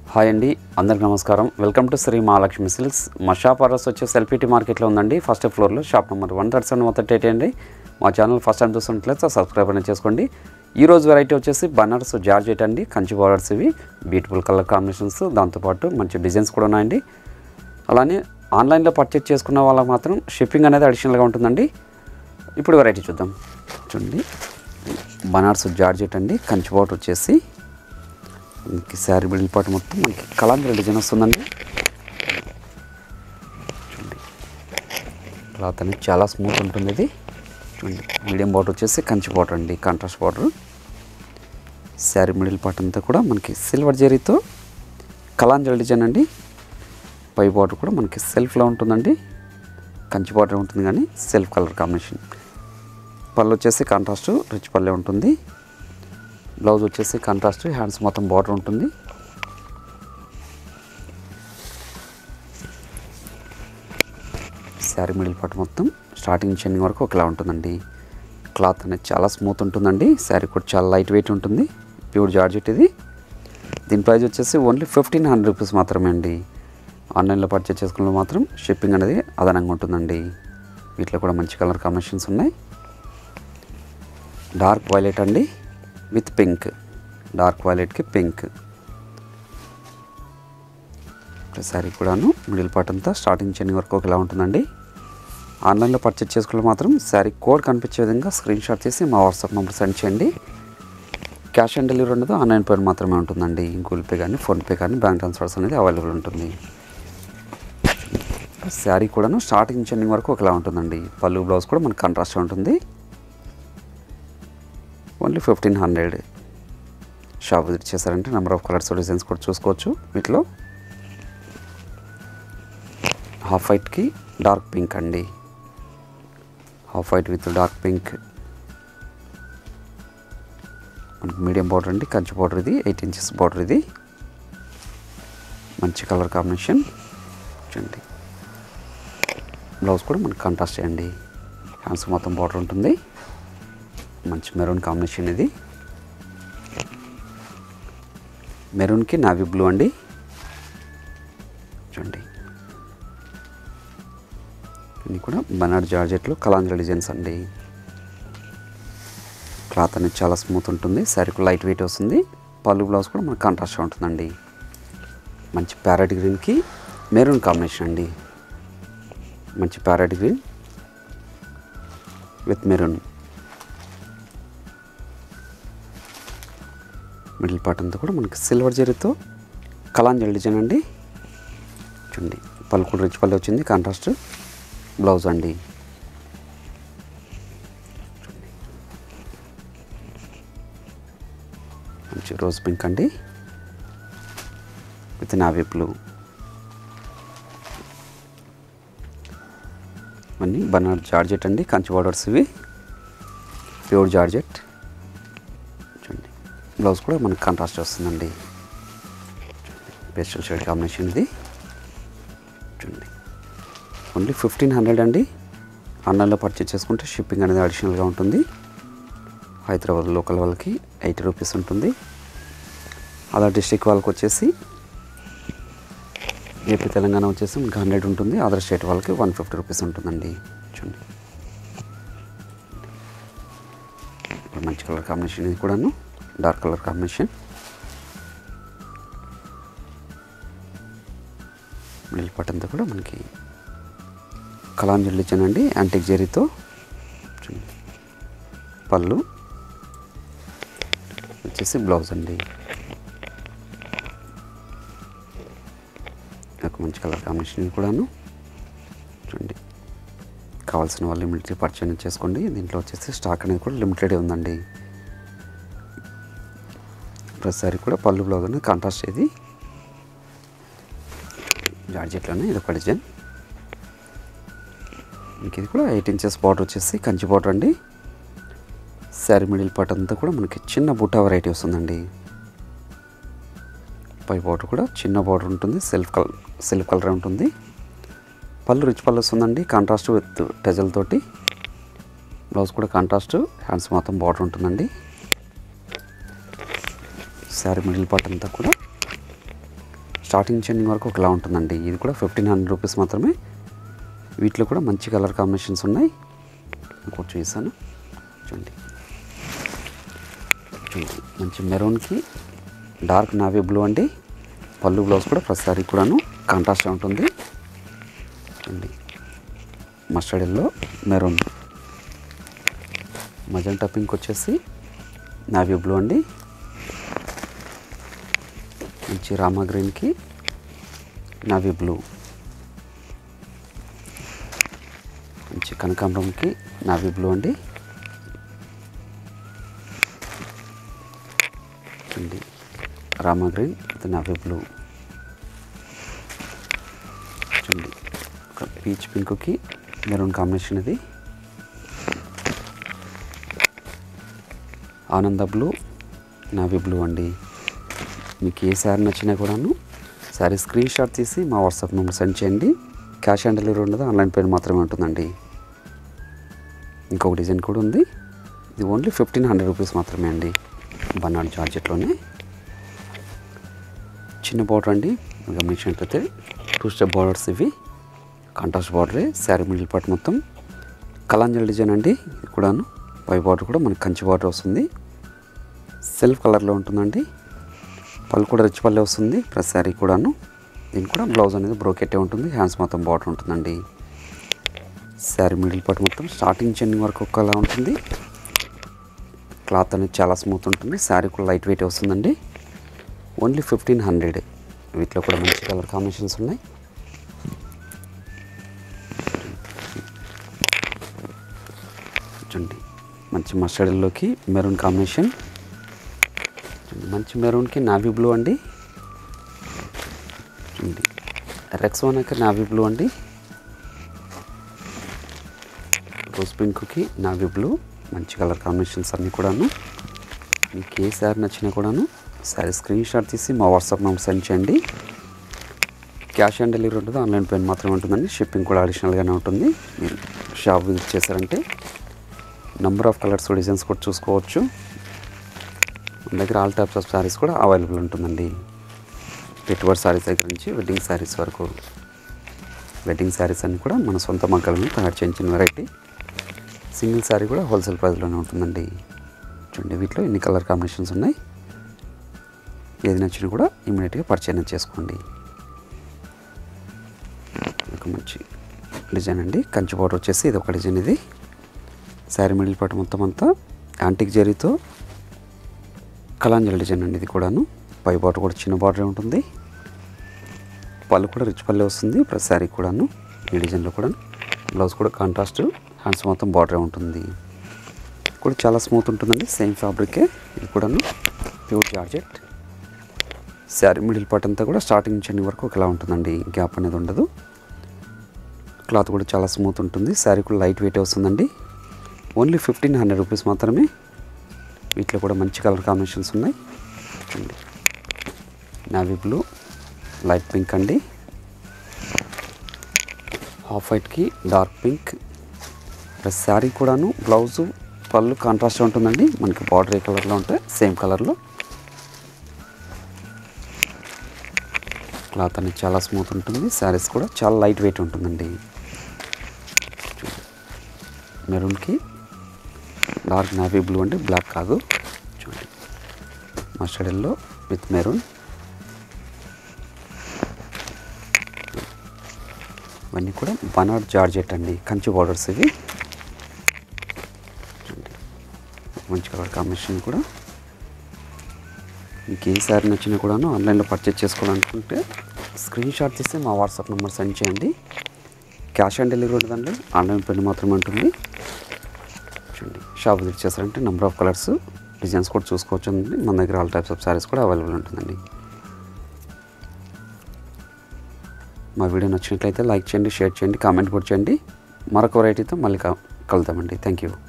Hi అండి, అందరికీ నమస్కారం. Welcome to Sri Mahalakshmi silks. మా షాప్ అడ్రస్ వచ్చేసి LPT మార్కెట్లో ఉందండి. ఫస్ట్ ఫ్లోర్లో షాప్ నెంబర్ 137 అండి. మా ఛానల్ ఫస్ట్ టైం చూస్తున్నట్లయితే సబ్స్క్రైబ్ అనేది చేసుకోండి. ఈరోజు వెరైటీ వచ్చేసి బనారస్ జార్జెట్ అండి. కంచి బార్డర్స్ ఇవి బ్యూటిఫుల్ కలర్ కాంబినేషన్స్, దాంతోపాటు మంచి డిజైన్స్ కూడా ఉన్నాయండి. అలానే ఆన్లైన్లో పర్చేజ్ చేసుకున్న వాళ్ళకి మాత్రం షిప్పింగ్ అనేది అడిషనల్గా ఉంటుందండి. ఇప్పుడు వెరైటీ చూద్దాం. చూడండి, బనారస్ జార్జెట్ అండి. కంచి బార్డర్ వచ్చేసి మనకి శారీ బిల్డ్ పాటు మొత్తం మనకి కలాంజీ డిజైన్ వస్తుందండి. చూడండి, క్లాత్ అనేది చాలా స్మూత్ ఉంటుంది. ఇది చూడండి, మీడియం బార్డర్ వచ్చేసి కంచి బార్డర్ అండి, contrast border. Sari middle part అంతా కూడా మనకి సిల్వర్ జరీతో కలాంజీ డిజైన్ అండి. పై బార్డర్ కూడా మనకి సెల్ఫ్లో ఉంటుందండి. కంచి బార్డర్ ఉంటుంది కానీ సెల్ఫ్ కలర్ కాంబినేషన్. పళ్ళు వచ్చేసి కాంట్రాస్ట్ రిచ్ పల్లె ఉంటుంది. బ్లౌజ్ వచ్చేసి కాంట్రాస్ట్, హ్యాండ్స్ మొత్తం బార్డర్ ఉంటుంది. శారీ మిడిల్ పార్ట్ మొత్తం స్టార్టింగ్ చెన్నింగ్ వరకు ఒకలా ఉంటుందండి. క్లాత్ అనేది చాలా స్మూత్ ఉంటుందండి. శారీ కూడా చాలా లైట్ వెయిట్ ఉంటుంది. ప్యూర్ జార్జెట్ ఇది. దీని ప్రైస్ వచ్చేసి ఓన్లీ 1500 రూపీస్ మాత్రమే అండి. ఆన్లైన్లో పర్చేస్ చేసుకున్న మాత్రం షిప్పింగ్ అనేది అదనంగా ఉంటుందండి. వీటిలో కూడా మంచి కలర్ కాంబినేషన్స్ ఉన్నాయి. డార్క్ వైలెట్ అండి విత్ పింక్. డార్క్ వైలెట్కి పింక్. శారీ కూడాను మిడిల్ పార్ట్ అంతా స్టార్టింగ్ చెన్నింగ్ వరకు ఒకలా ఉంటుందండి. ఆన్లైన్లో పర్చేజ్ చేసుకుని మాత్రం శారీ కోడ్ కనిపించే విధంగా స్క్రీన్ షాట్ చేసి మా వాట్సాప్ నెంబర్ సెండ్ చేయండి. క్యాష్ ఆన్ డెలివరీ ఉండదు, ఆన్లైన్ పేమెంట్ మాత్రమే ఉంటుందండి. గూగుల్ పే కానీ ఫోన్పే కానీ బ్యాంక్ ట్రాన్స్ఫర్స్ అనేది అవైలబుల్ ఉంటుంది. శారీ కూడాను స్టార్టింగ్ చెన్నింగ్ వరకు ఒకలా ఉంటుందండి. పళ్ళు బ్లౌజ్ కూడా మనకు కాంట్రాస్ట్ ఉంటుంది. ఓన్లీ 1500. షాప్ విజిట్ చేశారంటే నెంబర్ ఆఫ్ కలర్స్ డిజైన్స్ కూడా చూసుకోవచ్చు. వీటిలో హాఫ్ వైట్కి డార్క్ పింక్ అండి. Half white with dark pink. మనకి మీడియం బార్డర్ అండి, కంచి బార్డర్ ఇది. 8 ఇంచెస్ బార్డర్ ఇది. మంచి కలర్ కాంబినేషన్. చూడండి, బ్లౌజ్ కూడా మనకి కాంట్రాస్ట్ అండి. హ్యాండ్స్ మొత్తం బార్డర్ ఉంటుంది. మంచి మెరూన్ కాంబినేషన్ ఇది. మెరూన్కి నావీ బ్లూ అండి. చూడండి, ఇవి కూడా బనారస్ జార్జెట్లో కలాంజీ డిజైన్స్ అండి. క్లాత్ అనేది చాలా స్మూత్ ఉంటుంది. శారీకి లైట్ వెయిట్ వస్తుంది. పళ్ళు బ్లౌజ్ కూడా మనకు కాంట్రాస్ట్గా ఉంటుందండి. మంచి ప్యారెట్ గ్రీన్కి మెరూన్ కాంబినేషన్ అండి. మంచి parrot green with maroon. Middle part అంతా కూడా మనకి సిల్వర్ జరీతో కలాంజీ డిజైన్ అండి. చూడండి, పళ్ళు కూడా రిచ్ పళ్ళు వచ్చింది. కాంట్రాస్ట్ బ్లౌజ్ అండి. మంచి రోజ్ పింక్ అండి విత్ నావీ బ్లూ. అన్నీ బనారస్ జార్జెట్ అండి. కంచి బార్డర్స్ ఇవి. Pure georgette. చూడండి, బ్లౌజ్ కూడా మనకి కాంట్రాస్ట్ వస్తుందండి. పేస్టల్ షేడ్ కాంబినేషన్ ఇది. చూడండి, ఓన్లీ 1500 అండి. ఆన్లైన్లో పర్చేజ్ చేసుకుంటే షిప్పింగ్ అనేది అడిషనల్గా ఉంటుంది. హైదరాబాద్ లోకల్ వాళ్ళకి 80 రూపీస్ ఉంటుంది. అదర్ డిస్ట్రిక్ట్ వాళ్ళకి వచ్చేసి ఏపీ తెలంగాణ వచ్చేసి మనకి 100 ఉంటుంది. అదర్ స్టేట్ వాళ్ళకి 150 రూపీస్ ఉంటుందండి. చూడండి, మంచి కలర్ కాంబినేషన్ ఇది కూడాను. Dark colour combination. Middle part అంతా కూడా మనకి కలాంజీ డిజైన్ అండి, యాంటిక్ జరీతో. పళ్ళు వచ్చేసి బ్లౌజ్ అండి. ఒక మంచి కలర్ కాంబినేషన్ ఇది కూడాను. చూడండి, కావాల్సిన వాళ్ళు లిమిటెడ్ పర్చేజ్ చేసుకోండి. దీంట్లో వచ్చేసి స్టాక్ అనేది కూడా లిమిటెడ్ ఉందండి. ప్రతిసారి కూడా పళ్ళు బ్లౌజ్ అనేది కాంట్రాస్ట్. ఇది జార్జెట్లోనే ఇది ఒక డిజైన్. ఇంక ఇది కూడా 8 ఇంచెస్ బార్డర్ వచ్చేసి కంచి బార్డర్ అండి. శారీ మిడిల్ పార్ట్ అంతా కూడా మనకి చిన్న బుట్టా వెరైటీ వస్తుందండి. పై బార్డర్ కూడా చిన్న బార్డర్ ఉంటుంది. సెల్ఫ్ కలర్ ఉంటుంది. పళ్ళు రిచ్ పళ్ళు వస్తుందండి, కాంట్రాస్ట్ విత్ టెజల్ తోటి. బ్లౌజ్ కూడా కాంట్రాస్ట్, హ్యాండ్స్ మొత్తం బార్డర్ ఉంటుందండి. శారీ మిడిల్ పార్ట్ అంతా కూడా స్టార్టింగ్ చెండింగ్ వరకు ఒకలా ఉంటుందండి. ఇది కూడా 1500 రూపీస్ మాత్రమే. వీటిలో కూడా మంచి కలర్ కాంబినేషన్స్ ఉన్నాయి. ఇంకోటి చూసాను చూడండి, మంచి మెరూన్కి డార్క్ నావీ బ్లూ అండి. పళ్ళు బ్లౌజ్ కూడా ప్రతిసారి కూడాను కాంట్రాస్ట్ ఉంటుంది చూడండి. Mustard yellow, maroon, magenta pink వచ్చేసి నావీ బ్లూ అండి. మంచి రామా గ్రీన్కి నావీ బ్లూ, మంచి కనకాంబరంకి నావీ బ్లూ అండి. చూడండి Rama green with navy blue. చూడండి ఒక పీచ్ పింక్కి మెరూన్ కాంబినేషన్ ఇది. ఆనంద బ్లూ, నావీ బ్లూ అండి. మీకు ఏ శారీ నచ్చినా కూడాను శారీ స్క్రీన్ షాట్ తీసి మా వాట్సాప్ నెంబర్ సెండ్ చేయండి. క్యాష్ ఆన్ డెలివరీ ఉండదు, ఆన్లైన్ పేమెంట్ మాత్రమే ఉంటుందండి. ఇంకొక డిజైన్ కూడా ఉంది. ఇది ఓన్లీ 1500 రూపీస్ మాత్రమే అండి. బనారస్ జార్జెట్లోనే చిన్న బార్డర్ అండి. గమనించినట్లయితే 2 స్టెప్ బార్డర్స్ ఇవి. కాంట్రాస్ట్ బార్డరే. శారీ మిడిల్ పార్ట్ మొత్తం కలాంజల్ డిజైన్ అండి. ఇది కూడాను పై బార్డర్ కూడా మనకి కంచి బార్డర్ వస్తుంది. సెల్ఫ్ కలర్లో ఉంటుందండి. పళ్ళు కూడా రిచ్ పల్లె వస్తుంది ప్లస్ శారీ కూడాను. దీనికి కూడా బ్లౌజ్ అనేది బ్రోకెట్టే ఉంటుంది. హ్యాండ్స్ మొత్తం బార్డర్ ఉంటుందండి. శారీ మిడిల్ పార్ట్ మొత్తం స్టార్టింగ్ చెండింగ్ వరకు ఒకలా ఉంటుంది. క్లాత్ అనేది చాలా స్మూత్ ఉంటుంది. శారీ కూడా లైట్ వెయిట్ వస్తుందండి. ఓన్లీ 1500. వీటిలో కూడా మంచి కలర్ కాంబినేషన్స్ ఉన్నాయి. చూడండి మంచి మస్టర్డ్లోకి మెరూన్ కాంబినేషన్. మంచి మెరూన్కి నావీ బ్లూ అండి. చూడండి రెక్సోనాకి నావీ బ్లూ అండి. రోజ్ పింక్కి నావీ బ్లూ. మంచి కలర్ కాంబినేషన్స్ అన్నీ కూడాను. మీకు ఏ శారీ నచ్చినా కూడాను శారీ స్క్రీన్ షాట్ తీసి మా వాట్సాప్ నెంబర్ సెండ్ చేయండి. క్యాష్ ఆన్ డెలివరీ ఉంటుంది, ఆన్లైన్ పేమెంట్ మాత్రమే ఉంటుందండి. షిప్పింగ్ కూడా అడిషనల్గానే ఉంటుంది. మీరు షాప్ విజిట్ చేశారంటే నెంబర్ ఆఫ్ కలర్స్ డిజైన్స్ కూడా చూసుకోవచ్చు. మన దగ్గర ఆల్ టైప్స్ ఆఫ్ శారీస్ కూడా అవైలబుల్ ఉంటుందండి. పెట్టుబడి శారీస్ దగ్గర నుంచి వెడ్డింగ్ శారీస్ వరకు. వెడ్డింగ్ శారీస్ అన్నీ కూడా మన సొంత మగ్గలను తయారు చేయించిన వెరైటీ. సింగిల్ శారీ కూడా హోల్సేల్ ప్రైస్లోనే ఉంటుందండి. చూడండి వీటిలో ఎన్ని కలర్ కాంబినేషన్స్ ఉన్నాయి. ఏది నచ్చినా కూడా ఇమీడియట్గా పర్చేజ్ చేసుకోండి. ఒక మంచి డిజైన్ అండి. కంచి బార్డర్ వచ్చేసి ఇది ఒక డిజైన్. ఇది శారీ మిడిల్ పార్ట్ మొత్తం అంతా యాంటిక్ జరీతో కలాంజల్ డిజైన్ అండి. ఇది కూడాను పై బార్డర్ కూడా చిన్న బార్డర్ ఉంటుంది. పళ్ళు కూడా రిచ్ పల్లె వస్తుంది ప్లస్ శారీ కూడాను. ఈ డిజైన్లో కూడా బ్లౌజ్ కూడా కాంట్రాస్ట్, హ్యాండ్స్ మొత్తం బార్డర్ ఉంటుంది. కూడా చాలా స్మూత్ ఉంటుందండి. సేమ్ ఫ్యాబ్రికే. ఇది కూడాను pure georgette. Sari middle part అంతా కూడా స్టార్టింగ్ నుంచి వరకు ఒకలా ఉంటుందండి. గ్యాప్ అనేది ఉండదు. క్లాత్ కూడా చాలా స్మూత్ ఉంటుంది. శారీ కూడా లైట్ వెయిట్ వస్తుందండి. ఓన్లీ 1500 రూపీస్ మాత్రమే. వీటిలో కూడా మంచి కలర్ కాంబినేషన్స్ ఉన్నాయి. చూడండి నావీ బ్లూ, లైట్ పింక్ అండి. హాఫ్ వైట్కి డార్క్ పింక్ ప్లస్ శారీ కూడాను బ్లౌజు పళ్ళు కాంట్రాస్ట్ ఉంటుందండి. మనకి బార్డర్ ఏ కలర్లో ఉంటాయి సేమ్ కలర్లో. క్లాత్ అనేది చాలా స్మూత్ ఉంటుంది. శారీస్ కూడా చాలా లైట్ వెయిట్ ఉంటుందండి. మెరూన్కి డార్క్ నావీ బ్లూ అండి, బ్లాక్ కాదు. చూడండి మస్టర్డ్ ఎల్లో విత్ మెరూన్. ఇవన్నీ కూడా బనారస్ జార్జెట్ అండి. కంచి బార్డర్స్ ఇవి. చూడండి మంచి కలర్ కాంబినేషన్ కూడా. మీకు ఏ శారీ నచ్చినా కూడాను ఆన్లైన్లో పర్చేజ్ చేసుకోవాలనుకుంటే స్క్రీన్ షాట్ తీసి మా వాట్సాప్ నెంబర్ సెండ్ చేయండి. క్యాష్ ఆన్ డెలివరీ ఉంటుందండి, ఆన్లైన్ పేమెంట్ మాత్రమే ఉంటుంది. చూడండి షాప్ విజిట్ చేస్తారంటే నెంబర్ ఆఫ్ కలర్స్ డిజైన్స్ కూడా చూసుకోవచ్చు అండి. మన దగ్గర ఆల్ టైప్స్ ఆఫ్ శారీస్ కూడా అవైలబుల్ ఉంటుందండి. మా వీడియో నచ్చినట్లయితే లైక్ చేయండి, షేర్ చేయండి, కామెంట్ కూడా చేయండి. మరొక వెరైటీతో మళ్ళీ కలుద్దామండి. Thank you.